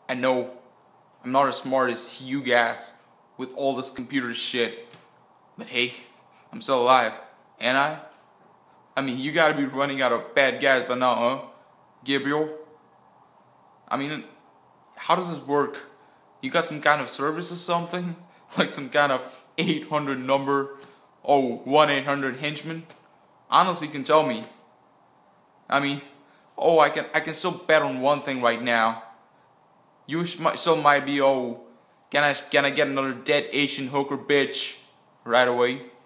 I know I'm not as smart as you guys with all this computer shit, but hey, I'm still alive, ain't I? I mean, you gotta be running out of bad guys by now, huh, Gabriel? I mean, how does this work? You got some kind of service or something? Like some kind of 800 number? Oh, 1-800 henchman? Honestly, you can tell me. I mean, oh, I can still bet on one thing right now. You still might be, oh, can I get another dead Asian hooker bitch right away?